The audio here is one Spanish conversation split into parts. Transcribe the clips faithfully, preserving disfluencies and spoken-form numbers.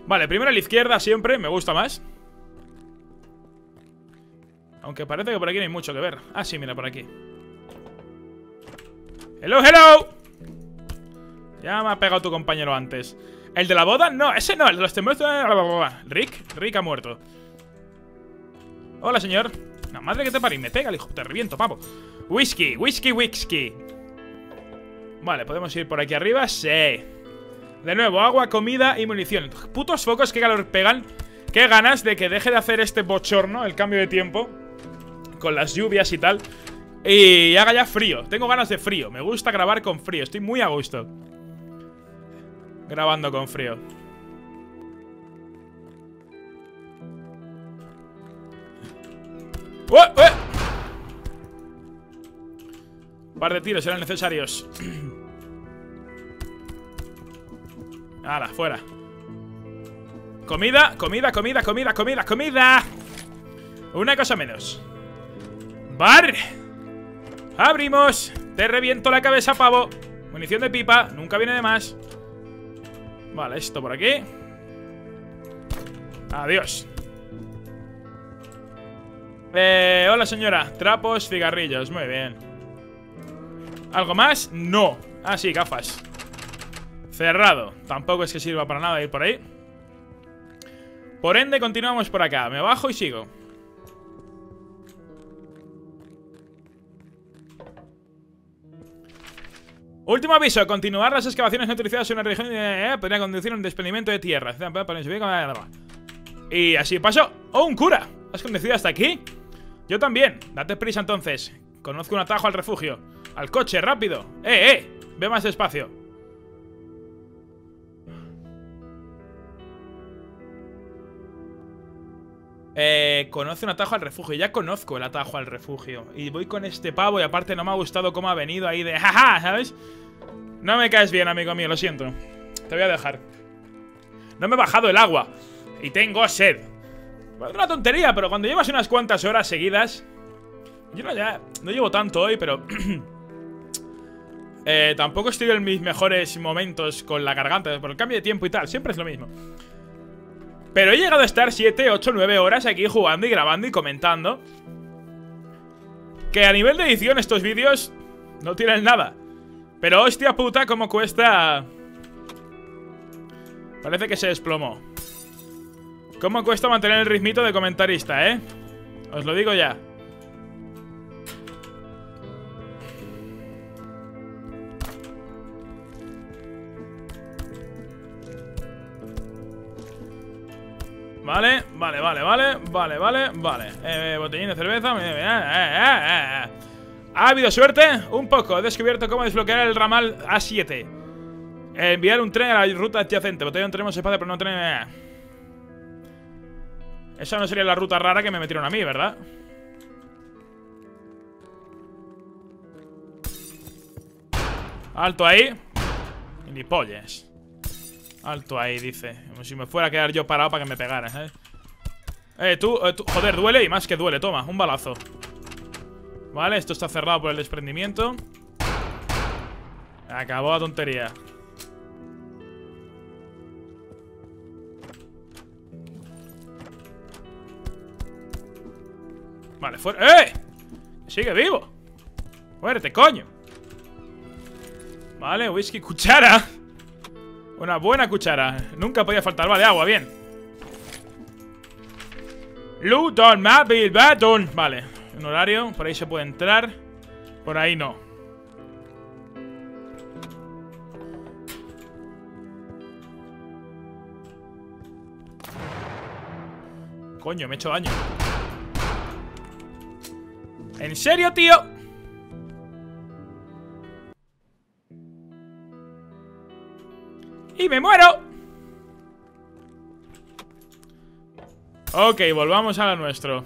Vale, primero a la izquierda siempre, me gusta más. Aunque parece que por aquí no hay mucho que ver. Ah, sí, mira, por aquí. ¡Hello, hello! Ya me ha pegado tu compañero antes. ¿El de la boda? No, ese no, el de los temblores. Rick, Rick ha muerto. Hola, señor. No, madre que te parió, me pega el hijo, te reviento, pavo. Whisky, whisky, whisky. Vale, podemos ir por aquí arriba. Sí. De nuevo, agua, comida y munición. Putos focos, qué calor pegan. Qué ganas de que deje de hacer este bochorno, el cambio de tiempo, con las lluvias y tal, y haga ya frío. Tengo ganas de frío, me gusta grabar con frío. Estoy muy a gusto grabando con frío. ¡Ué, ué! Un par de tiros eran necesarios. ¡Hala, fuera! Comida, comida, comida, comida, comida, comida. Una cosa menos. ¡Bar! ¡Abrimos! Te reviento la cabeza, pavo. Munición de pipa, nunca viene de más. Vale, esto por aquí. Adiós. Eh, hola señora. Trapos, cigarrillos, muy bien. ¿Algo más? No. Ah, sí, gafas. Cerrado. Tampoco es que sirva para nada ir por ahí. Por ende, continuamos por acá. Me bajo y sigo. Último aviso, continuar las excavaciones no autorizadas en una región eh, podría conducir a un desprendimiento de tierra. Y así pasó. ¡Oh, un cura! ¿Has conducido hasta aquí? Yo también. Date prisa entonces. Conozco un atajo al refugio. Al coche, rápido. ¡Eh, eh! Ve más despacio. Eh, conoce un atajo al refugio. Ya conozco el atajo al refugio. Y voy con este pavo y aparte no me ha gustado cómo ha venido ahí de jaja, ¿sabes? No me caes bien, amigo mío, lo siento. Te voy a dejar. No me he bajado el agua y tengo sed. Es una tontería, pero cuando llevas unas cuantas horas seguidas... Yo no, ya, no llevo tanto hoy, pero... eh, tampoco estoy en mis mejores momentos con la garganta por el cambio de tiempo y tal. Siempre es lo mismo. Pero he llegado a estar siete, ocho, nueve horas aquí jugando y grabando y comentando. Que a nivel de edición estos vídeos no tienen nada. Pero hostia puta, cómo cuesta. Parece que se desplomó. Cómo cuesta mantener el ritmito de comentarista, ¿eh? Os lo digo ya. Vale, vale, vale, vale, vale, vale, vale. Eh, botellín de cerveza. Eh, eh, eh, eh. ¿Ha habido suerte? Un poco. He descubierto cómo desbloquear el ramal A siete. Eh, enviar un tren a la ruta adyacente. Botellón, tenemos espacio, pero no tren. Eh. Esa no sería la ruta rara que me metieron a mí, ¿verdad? Alto ahí. Ni pollas. Alto ahí, dice. Como si me fuera a quedar yo parado para que me pegaras, ¿eh? Eh, tú, eh, tú, joder, duele y más que duele. Toma, un balazo. Vale, esto está cerrado por el desprendimiento. Acabó la tontería. Vale, fuera. ¡Eh! Sigue vivo. Muérete, coño. Vale, whisky, cuchara. Una buena cuchara. Nunca podía faltar. Vale, agua, bien. Luton, Mabil, Baton. Vale, un horario. Por ahí se puede entrar. Por ahí no. Coño, me he hecho daño. ¿En serio, tío? ¡Y me muero! Ok, volvamos a lo nuestro.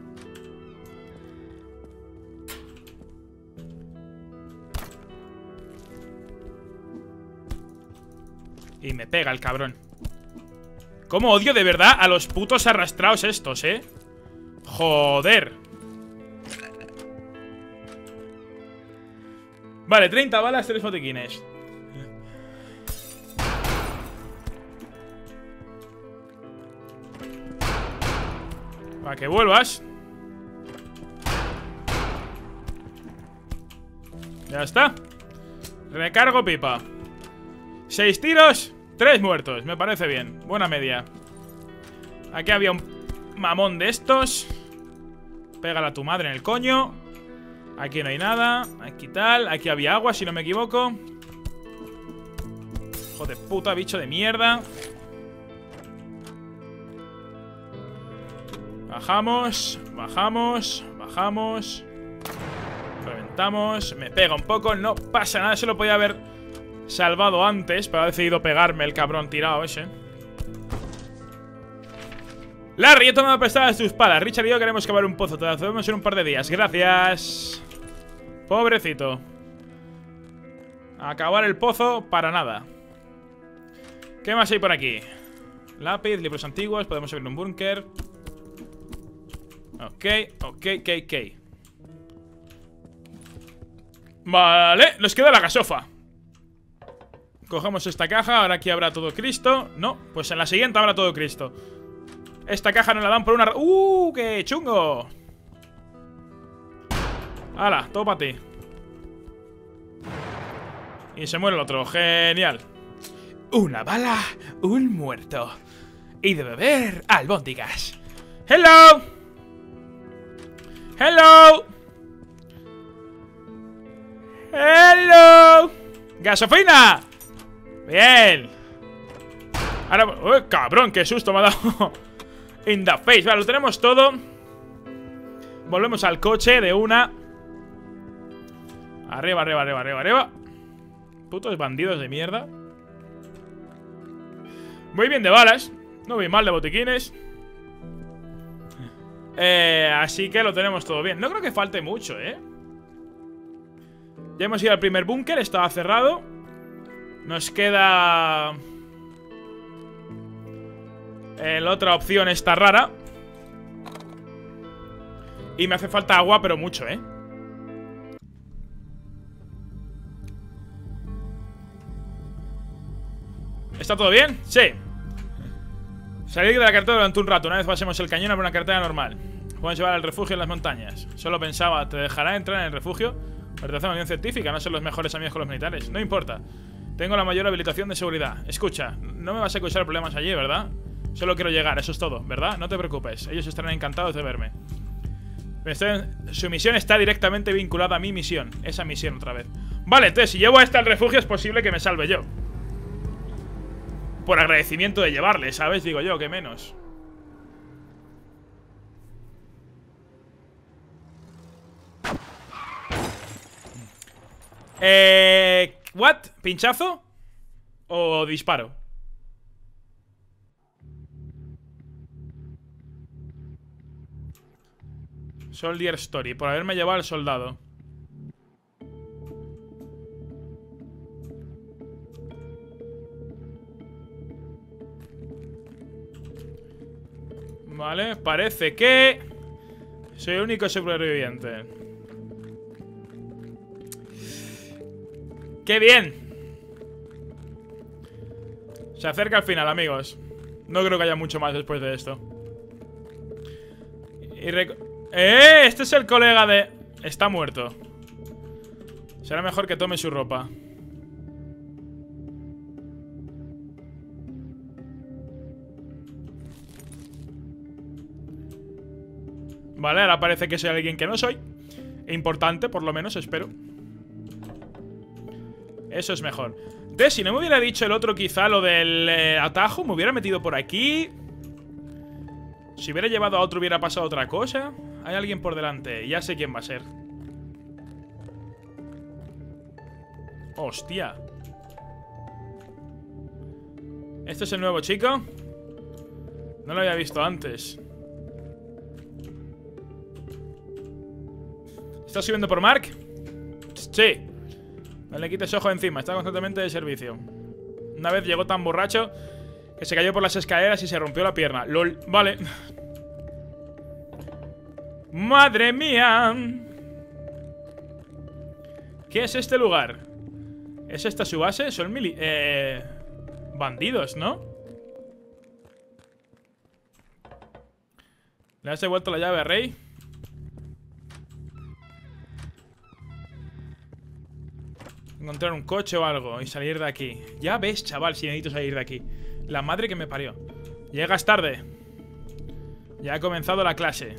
Y me pega el cabrón. Cómo odio de verdad a los putos arrastrados estos, eh. Joder. Vale, treinta balas, tres botiquines. Para que vuelvas. Ya está. Recargo pipa. Seis tiros, tres muertos. Me parece bien, buena media. Aquí había un mamón de estos. Pégala a tu madre en el coño. Aquí no hay nada. Aquí tal, aquí había agua si no me equivoco. Hijo de puta, bicho de mierda. Bajamos, bajamos, bajamos. Reventamos, me pega un poco. No pasa nada, se lo podía haber salvado antes, pero ha decidido pegarme el cabrón tirado ese. Larry, he tomado prestadas tus palas. Richard y yo queremos cavar un pozo. Te lo hacemos en un par de días. Gracias. Pobrecito. Acabar el pozo para nada. ¿Qué más hay por aquí? Lápiz, libros antiguos. Podemos abrir un búnker. Ok, ok, ok, ok. Vale, nos queda la gasofa. Cogemos esta caja. Ahora aquí habrá todo Cristo. No, pues en la siguiente habrá todo Cristo. Esta caja nos la dan por una... ¡Uh, qué chungo! ¡Hala, todo para ti! Y se muere el otro, genial. Una bala, un muerto. Y de beber albóndigas. ¡Hello! ¡Hello! ¡Hello! ¡Gasofina! ¡Bien! Ahora... ¡Uy, cabrón! ¡Qué susto me ha dado! In the face. Vale, lo tenemos todo. Volvemos al coche de una. Arriba, arriba, arriba, arriba, arriba. Putos bandidos de mierda. Muy bien de balas. No voy mal de botiquines. Eh, así que lo tenemos todo bien. No creo que falte mucho, ¿eh? Ya hemos ido al primer búnker. Estaba cerrado. Nos queda... Eh, la otra opción está rara. Y me hace falta agua, pero mucho, ¿eh? ¿Está todo bien? Sí. Salir de la carretera durante un rato. Una vez pasemos el cañón a una carretera normal. Podemos llevar al refugio en las montañas. Solo pensaba, ¿te dejará entrar en el refugio? Pertenece a una unión científica, no son los mejores amigos con los militares. No importa. Tengo la mayor habilitación de seguridad. Escucha, no me vas a causar problemas allí, ¿verdad? Solo quiero llegar, eso es todo, ¿verdad? No te preocupes, ellos estarán encantados de verme. Su misión está directamente vinculada a mi misión. Esa misión otra vez. Vale, entonces si llevo a esta al refugio es posible que me salve yo. Por agradecimiento de llevarle, ¿sabes? Digo yo, que menos. Eh... ¿What? ¿Pinchazo? ¿O disparo? Soldier Story, por haberme llevado al soldado. Vale, parece que soy el único superviviente. ¡Qué bien! Se acerca al final, amigos. No creo que haya mucho más después de esto. Y rec... ¡Eh! Este es el colega de... Está muerto. Será mejor que tome su ropa. Vale, ahora parece que soy alguien que no soy. Importante, por lo menos, espero. Eso es mejor. Entonces, si no me hubiera dicho el otro quizá lo del eh, atajo, me hubiera metido por aquí. Si hubiera llevado a otro hubiera pasado otra cosa. Hay alguien por delante, ya sé quién va a ser. Hostia. ¿Este es el nuevo chico? No lo había visto antes. ¿Estás subiendo por Mark? Sí. No le quites ojo encima, está constantemente de servicio. Una vez llegó tan borracho que se cayó por las escaleras y se rompió la pierna. LOL, vale. ¡Madre mía! ¿Qué es este lugar? ¿Es esta su base? Son mili... Eh... Bandidos, ¿no? ¿Le has devuelto la llave a Rey? Encontrar un coche o algo y salir de aquí. Ya ves, chaval, si necesito salir de aquí. La madre que me parió. Llegas tarde. Ya ha comenzado la clase.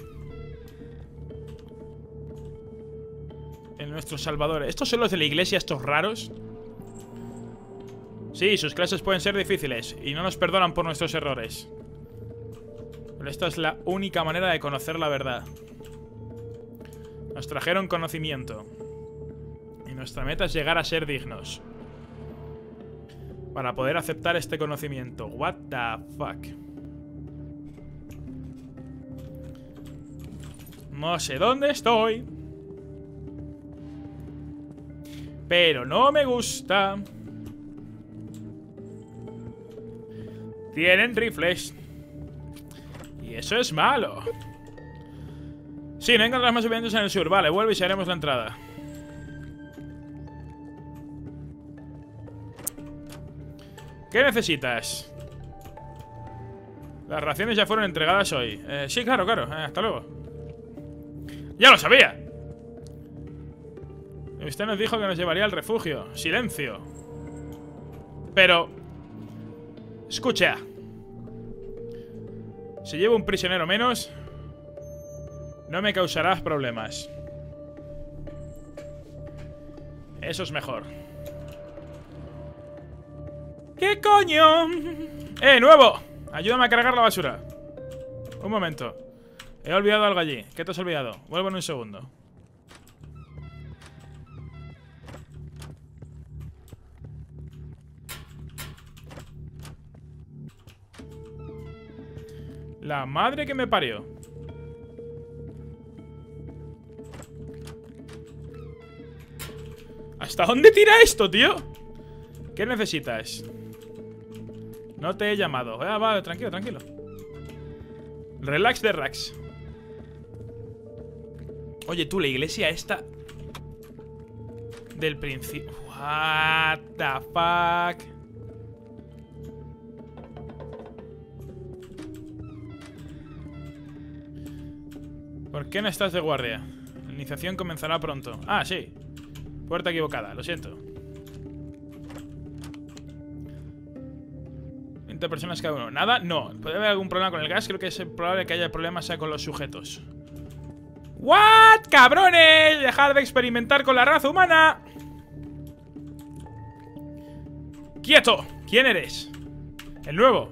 En nuestros salvadores. ¿Estos son los de la iglesia, estos raros? Sí, sus clases pueden ser difíciles y no nos perdonan por nuestros errores. Pero esta es la única manera de conocer la verdad. Nos trajeron conocimiento. Y nuestra meta es llegar a ser dignos. Para poder aceptar este conocimiento. What the fuck. No sé dónde estoy. Pero no me gusta. Tienen rifles. Y eso es malo. Sí, no encontramos más eventos en el sur. Vale, vuelve y se haremos la entrada. ¿Qué necesitas? Las raciones ya fueron entregadas hoy. eh, Sí, claro, claro, eh, hasta luego. ¡Ya lo sabía! Usted nos dijo que nos llevaría al refugio. Silencio. Pero... escucha. Si llevo un prisionero menos, no me causarás problemas. Eso es mejor. ¿Qué coño? ¡Eh, nuevo! Ayúdame a cargar la basura. Un momento. He olvidado algo allí. ¿Qué te has olvidado? Vuelvo en un segundo. La madre que me parió. ¿Hasta dónde tira esto, tío? ¿Qué necesitas? No te he llamado. Ah, vale, tranquilo, tranquilo. Relax de Rax. Oye, tú, la iglesia esta del principio. What the fuck. ¿Por qué no estás de guardia? La iniciación comenzará pronto. Ah, sí. Puerta equivocada, lo siento. veinte personas cada uno. ¿Nada? No. ¿Puede haber algún problema con el gas? Creo que es probable que haya problemas sea con los sujetos. ¿What? ¡Cabrones! ¡Dejad de experimentar con la raza humana! ¡Quieto! ¿Quién eres? El nuevo.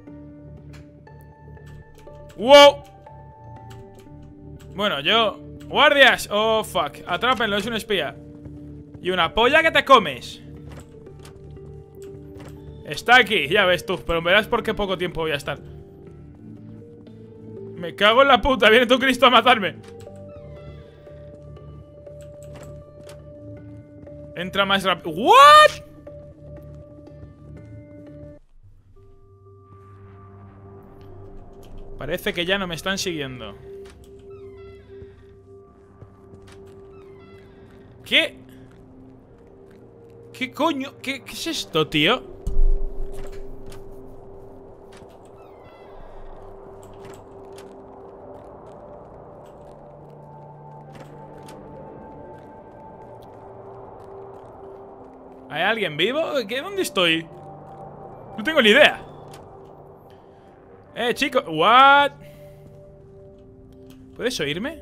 ¡Wow! Bueno, yo... ¡Guardias! ¡Oh, fuck! Atrápenlo, es un espía. Y una polla que te comes. Está aquí, ya ves tú. Pero verás por qué poco tiempo voy a estar. Me cago en la puta, viene tu Cristo a matarme. Entra más rápido. ¿What? Parece que ya no me están siguiendo. ¿Qué? ¿Qué coño? ¿Qué, qué es esto, tío? ¿Hay alguien vivo? ¿Qué? ¿Dónde estoy? No tengo ni idea. Eh, chico. What? ¿Puedes oírme?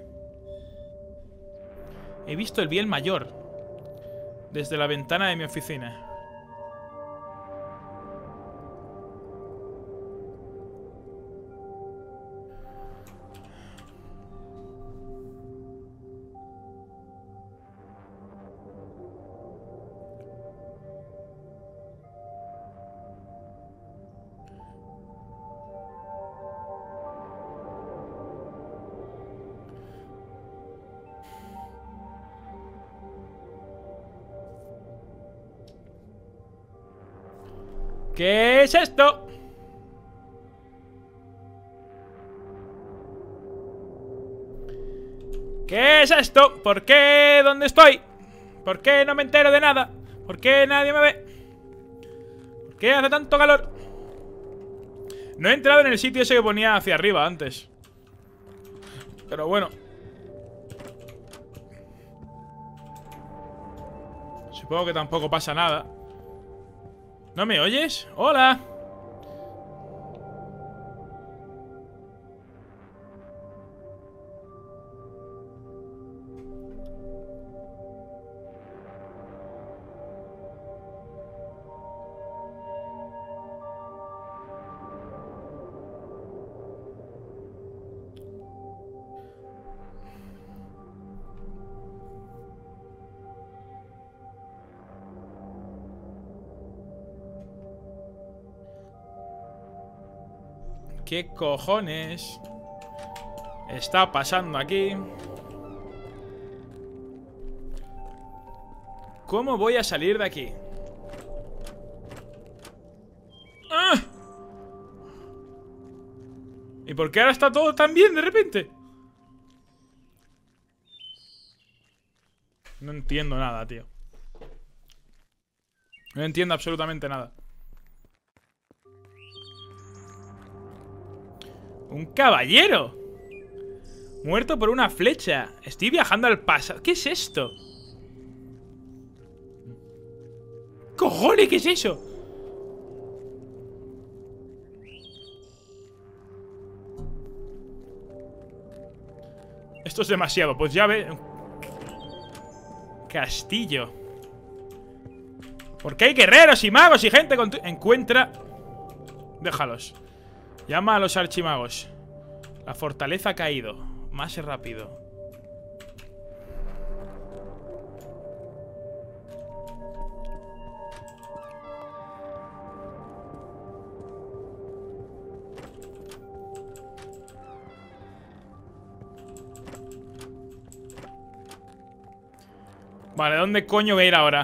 He visto el bien mayor desde la ventana de mi oficina. ¿Qué es esto? ¿Qué es esto? ¿Por qué? ¿Dónde estoy? ¿Por qué no me entero de nada? ¿Por qué nadie me ve? ¿Por qué hace tanto calor? No he entrado en el sitio ese que ponía hacia arriba antes. Pero bueno. Supongo que tampoco pasa nada. ¿No me oyes? ¡Hola! ¿Qué cojones está pasando aquí? ¿Cómo voy a salir de aquí? ¡Ah! ¿Y por qué ahora está todo tan bien de repente? No entiendo nada, tío. No entiendo absolutamente nada. ¡Un caballero! Muerto por una flecha. Estoy viajando al pasado. ¿Qué es esto? ¡Cojones! ¿Qué es eso? Esto es demasiado. Pues ya ve... Castillo. Porque hay guerreros y magos y gente con... Encuentra... Déjalos. Llama a los archimagos. La fortaleza ha caído. Más rápido. Vale, ¿dónde coño voy a ir ahora?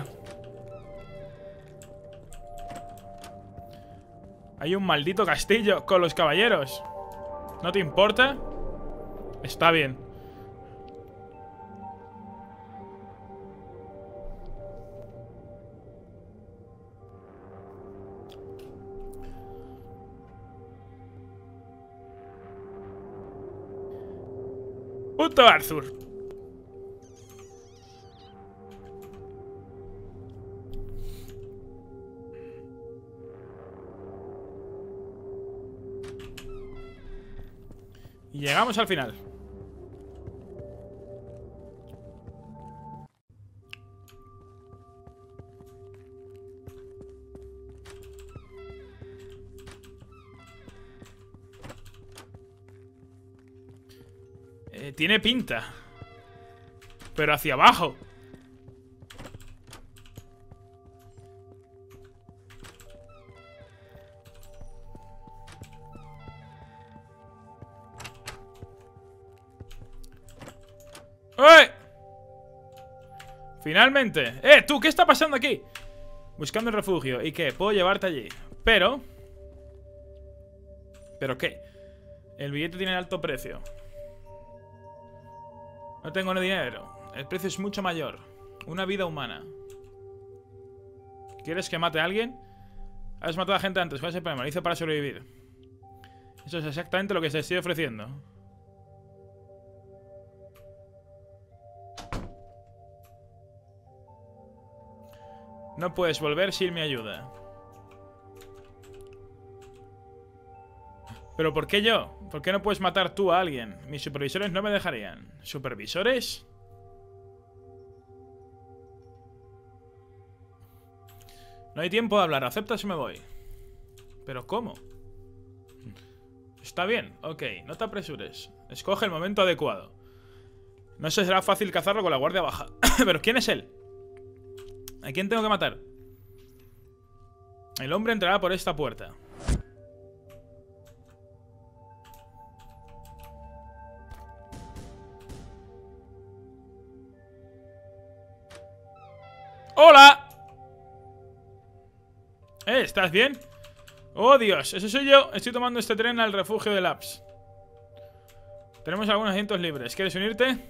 Hay un maldito castillo con los caballeros. ¿No te importa? Está bien. Puto Arthur. Y llegamos al final. Eh, tiene pinta. Pero hacia abajo. ¡Eh! Finalmente. ¡Eh, tú! ¿Qué está pasando aquí? Buscando el refugio. ¿Y qué? Puedo llevarte allí. Pero... ¿Pero qué? El billete tiene alto precio. No tengo ni dinero. El precio es mucho mayor. Una vida humana. ¿Quieres que mate a alguien? Has matado a gente antes. ¿Cuál es el problema? Lo hice para sobrevivir. Eso es exactamente lo que se estoy ofreciendo. No puedes volver sin mi ayuda. ¿Pero por qué yo? ¿Por qué no puedes matar tú a alguien? Mis supervisores no me dejarían. ¿Supervisores? No hay tiempo de hablar. ¿Aceptas o me voy? ¿Pero cómo? Está bien. Ok, no te apresures. Escoge el momento adecuado. No será fácil cazarlo con la guardia baja. ¿Pero quién es él? ¿A quién tengo que matar? El hombre entrará por esta puerta. ¡Hola! ¿Eh? ¿Estás bien? ¡Oh, Dios! Eso soy yo. Estoy tomando este tren al refugio de Labs. Tenemos algunos asientos libres. ¿Quieres unirte?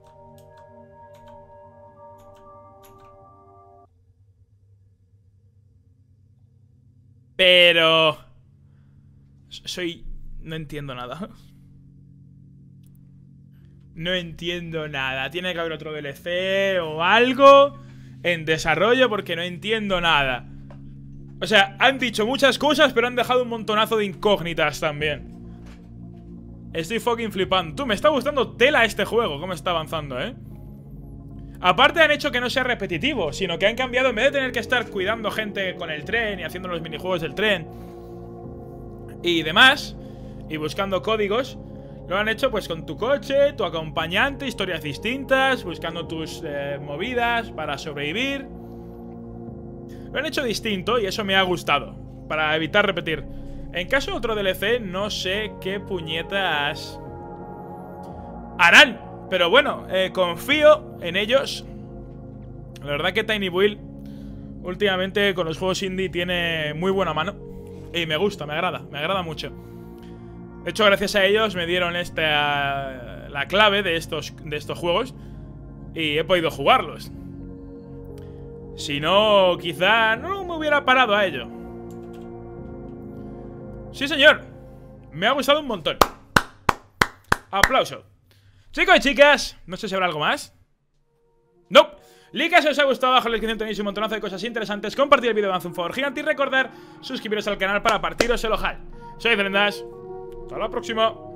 Pero... Soy... No entiendo nada. No entiendo nada. Tiene que haber otro D L C o algo en desarrollo porque no entiendo nada. O sea, han dicho muchas cosas, pero han dejado un montonazo de incógnitas también. Estoy fucking flipando. Tú, me está gustando tela este juego, cómo está avanzando, ¿eh? Aparte han hecho que no sea repetitivo, sino que han cambiado, en vez de tener que estar cuidando gente con el tren y haciendo los minijuegos del tren y demás, y buscando códigos, lo han hecho pues con tu coche, tu acompañante, historias distintas, buscando tus eh, movidas para sobrevivir. Lo han hecho distinto y eso me ha gustado, para evitar repetir. En caso de otro D L C, no sé qué puñetas harán. Pero bueno, eh, confío en ellos. La verdad que Tiny Build últimamente con los juegos indie tiene muy buena mano. Y me gusta, me agrada, me agrada mucho. De hecho, gracias a ellos me dieron esta, la clave de estos, de estos juegos y he podido jugarlos. Si no, quizá no me hubiera parado a ello. Sí, señor. Me ha gustado un montón. Aplauso. Chicos y chicas, no sé si habrá algo más. No. Nope. Like si os ha gustado, abajo en la descripción tenéis un montonazo de cosas interesantes. Compartir el vídeo, me hace un favor gigante. Y recordar suscribiros al canal para partiros el ojal. Soy Zelendash. Hasta la próxima.